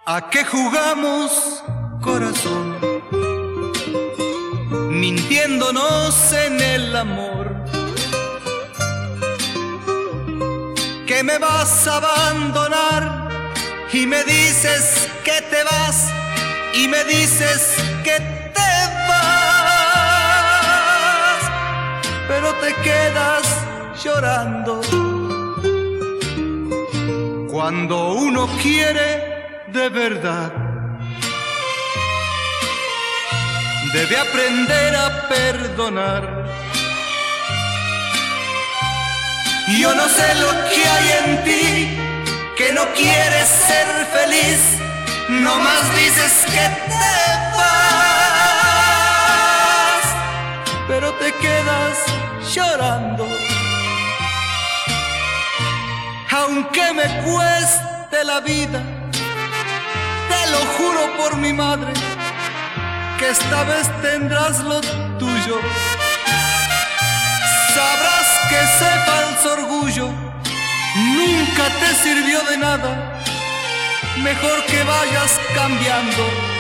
¿A qué jugamos, corazón? Mintiéndonos en el amor. Que me vas a abandonar y me dices que te vas y me dices que te vas, pero te quedas llorando. Cuando uno quiere de verdad, debe aprender a perdonar. Yo no sé lo que hay en ti, que no quieres ser feliz, nomás dices que te vas, pero te quedas llorando. Aunque me cueste la vida, te lo juro por mi madre, que esta vez tendrás lo tuyo. Sabrás que ese falso orgullo nunca te sirvió de nada. Mejor que vayas cambiando.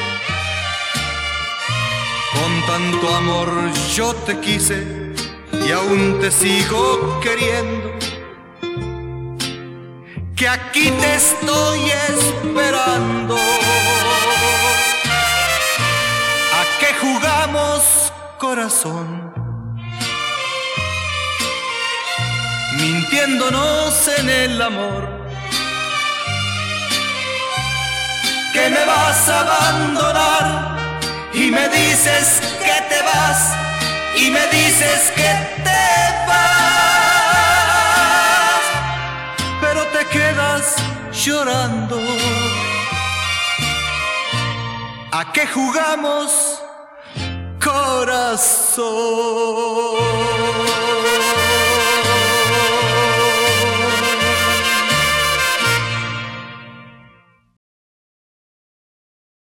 Con tanto amor yo te quise y aún te sigo queriendo. Que aquí te estoy esperando. ¿A qué jugamos, corazón? Mintiéndonos en el amor. Que me vas a abandonar y me dices que te vas y me dices que te vas, pero te quedas llorando. ¿A qué jugamos, corazón?